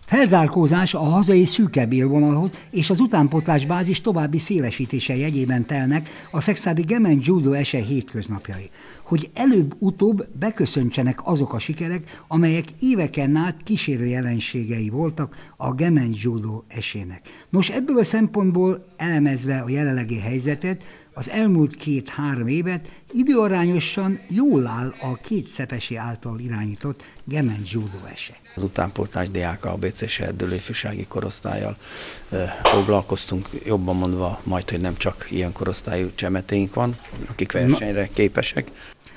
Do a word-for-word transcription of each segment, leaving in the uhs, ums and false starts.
Felzárkózás a hazai szűkebb élvonalhoz és az utánpótlás bázis további szélesítése jegyében telnek a szekszárdi Gemencs Judo ese hétköznapjai, hogy előbb-utóbb beköszöntsenek azok a sikerek, amelyek éveken át kísérő jelenségei voltak a Gemencs Judo esének. Nos, ebből a szempontból elemezve a jelenlegi helyzetet, az elmúlt két-három évet időarányosan jól áll a két szepesi által irányított Gemencs Judo ese. Az utánpótlás diáka a bé cés Erdőlő ifjúsági korosztállyal e, foglalkoztunk, jobban mondva majd, hogy nem csak ilyen korosztályú csemeténk van, akik versenyre képesek.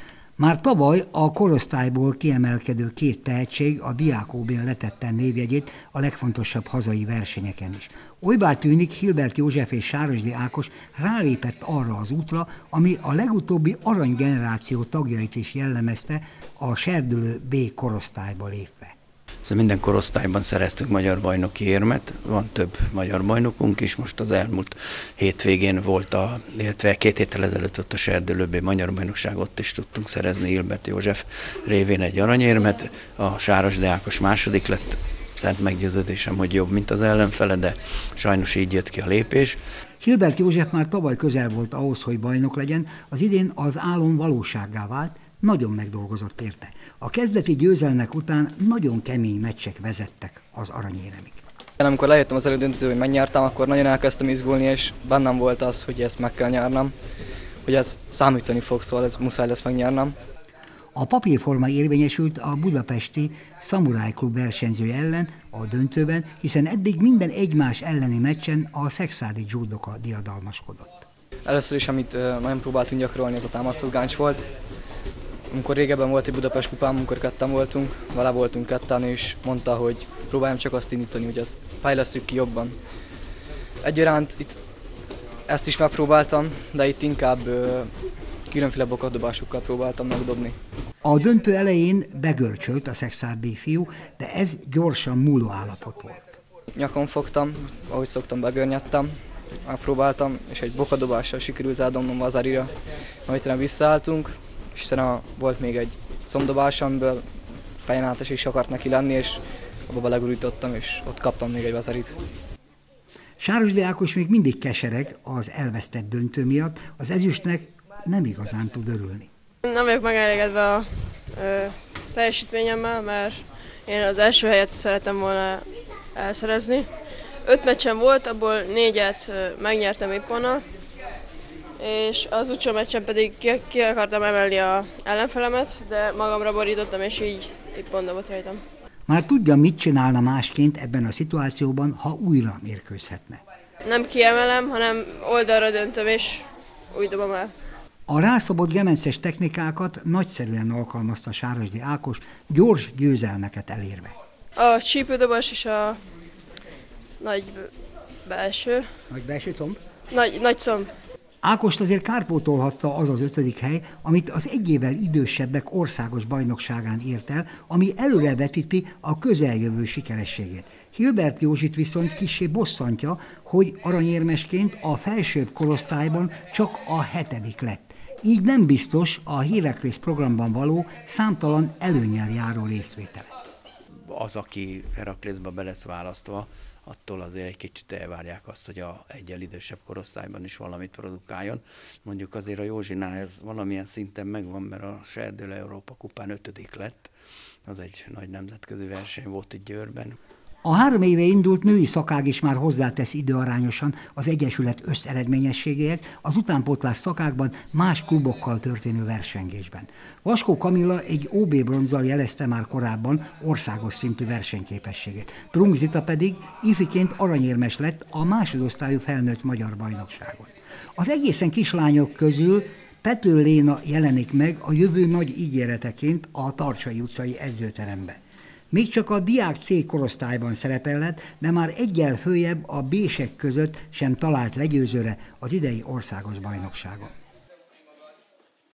Már tavaly a korosztályból kiemelkedő két tehetség a Diák ó bén letette névjegyét a legfontosabb hazai versenyeken is. Olybá tűnik, Hilbert József és Sárosdi Ákos rálépett arra az útra, ami a legutóbbi aranygeneráció tagjait is jellemezte a Serdülő B korosztályba lépve. Minden korosztályban szereztünk magyar bajnoki érmet, van több magyar bajnokunk is, most az elmúlt hétvégén volt, a, illetve két héttel ezelőtt ott a Serdülő B magyar bajnokság, ott is tudtunk szerezni Hilbert József révén egy aranyérmet, a Sárosdi Ákos második lett, szent meggyőződésem, hogy jobb, mint az ellenfele, de sajnos így jött ki a lépés. Hilbert József már tavaly közel volt ahhoz, hogy bajnok legyen, az idén az álom valósággá vált, nagyon megdolgozott érte. A kezdeti győzelmek után nagyon kemény meccsek vezettek az aranyéremig. Amikor lejöttem az elődöntőtől, hogy megnyertem, akkor nagyon elkezdtem izgulni, és bennem volt az, hogy ezt meg kell nyernem, hogy ez számítani fog, szóval ez muszáj lesz megnyernem. A papírforma érvényesült a budapesti Szamuráj Klub versenyzője ellen a döntőben, hiszen eddig minden egymás elleni meccsen a szekszárdi judoka diadalmaskodott. Először is, amit nagyon próbáltunk gyakorolni, az a támasztott gáncs volt. Amikor régebben volt egy Budapest kupám, amikor ketten voltunk, vele voltunk ketten, és mondta, hogy próbáljam csak azt indítani, hogy ezt fejlesszük ki jobban. Egyaránt itt ezt is megpróbáltam, de itt inkább ö, különféle bokadobásokkal próbáltam megdobni. A döntő elején begörcsölt a szekszárdi fiú, de ez gyorsan múló állapot volt. Nyakon fogtam, ahogy szoktam, begörnyedtem, megpróbáltam, és egy bokadobással sikerült eldobnom Vazarira, amit visszaálltunk. És utána volt még egy combdobás, amiből fejen át is akart neki lenni, és abba belegurítottam, és ott kaptam még egy vazarit. Sárosdi Ákos még mindig kesereg az elvesztett döntő miatt, az ezüstnek nem igazán tud örülni. Nem vagyok megelégedve a ö, teljesítményemmel, mert én az első helyet szeretem volna elszerezni. Öt meccsem volt, abból négyet ö, megnyertem épponna, és az utolsó meccsen pedig ki, ki akartam emelni az ellenfelemet, de magamra borítottam, és így itt pont dobott rajtam. Már tudja, mit csinálna másként ebben a szituációban, ha újra mérkőzhetne. Nem kiemelem, hanem oldalra döntöm, és úgy dobom el. A rászabott gemences technikákat nagyszerűen alkalmazta Sárosdi Ákos, gyors győzelmeket elérve. A csípődobás és a nagy belső. Nagy belső comb? Nagy, nagy comb. Ákost azért kárpótolhatta az az ötödik hely, amit az egy évvel idősebbek országos bajnokságán ért el, ami előrevetíti a közeljövő sikerességét. Hilbert Józsit viszont kissé bosszantja, hogy aranyérmesként a felsőbb korosztályban csak a hetedik lett. Így nem biztos a Héraklész programban való számtalan előnnyel járó részvétele. Az, aki Héraklészbe be lesz választva, attól azért egy kicsit elvárják azt, hogy a egyel idősebb korosztályban is valamit produkáljon. Mondjuk azért a Józsinál ez valamilyen szinten megvan, mert a Serdülő Európa kupán ötödik lett. Az egy nagy nemzetközi verseny volt itt Győrben. A három éve indult női szakág is már hozzátesz időarányosan az Egyesület összeredményességéhez az utánpótlás szakágban más klubokkal történő versengésben. Vaskó Kamilla egy ó bé bronzzal jelezte már korábban országos szintű versenyképességét. Trunk Zita pedig ifiként aranyérmes lett a másodosztályú felnőtt magyar bajnokságon. Az egészen kislányok közül Pető Léna jelenik meg a jövő nagy ígéreteként a Tarcsai utcai edzőterembe. Még csak a Diák C korosztályban szerepelhet, de már eggyel följebb a B-sek között sem talált legyőzőre az idei országos bajnokságon.